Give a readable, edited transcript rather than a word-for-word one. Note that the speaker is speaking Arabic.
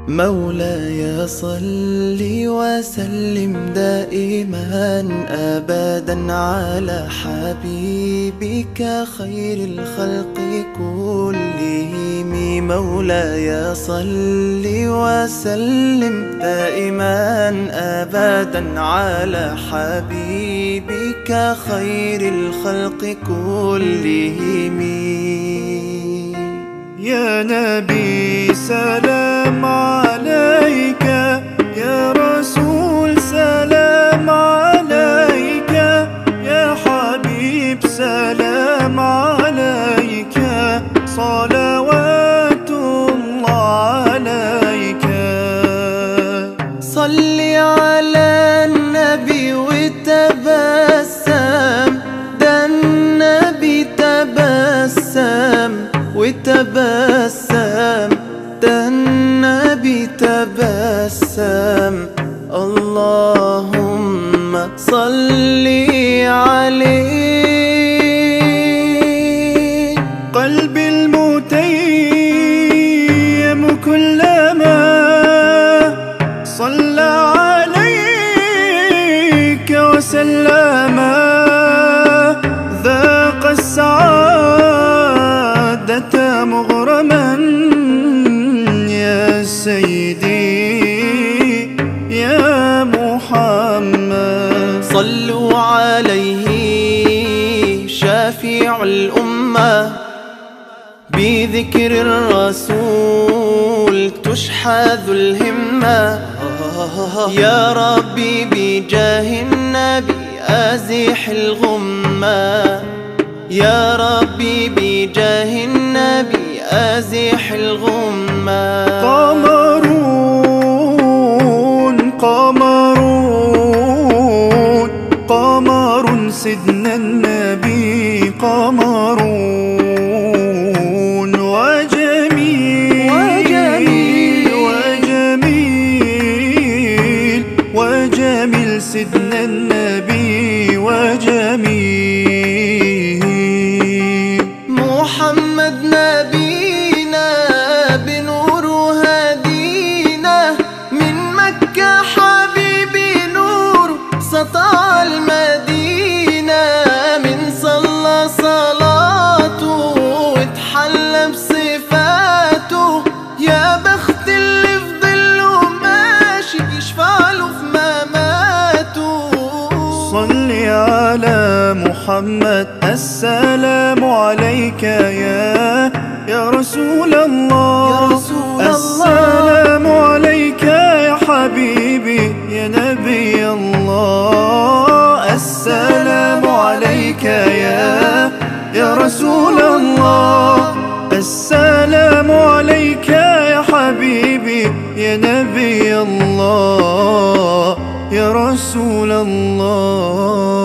مولاي صل وسلم دائما أبدا على حبيبك خير الخلق كلهم. مولاي صل وسلم دائما أبدا على حبيبك خير الخلق كلهم. يا نبي سلام عليك، يا رسول سلام عليك، يا حبيب سلام عليك، صلوات الله عليك. صل على النبي وتبسم، ده النبي تبسم وتبسم، ده النبي تبسم. اللهم صل عليه. قلبي المتيم كلما صلى عليك وسلم ذاق السعادة مغرما. يا سيدي يا محمد صلوا عليه شافع الأمة، بذكر الرسول تشحذ الهمة. يا ربي بجاه النبي أزح الغمة، يا ربي بجاه النبي أزح الغمة. قمرون قمرون قمر سيدنا النبي، قمرون وجميل وجميل وجميل وجميل سيدنا النبي وجميل. محمد نبينا بنور هدينا، من مكة حبيبي نور سطع المدينة. من صلى صلاته واتحلى بصفاته، يا بخت اللي في ظله ماشي يشفع له في مماته. صل على محمد السلام عليك يا رسول الله، يا رسول السلام عليك يا حبيبي يا نبي الله. السلام عليك يا رسول الله، السلام عليك يا حبيبي يا نبي الله يا رسول الله.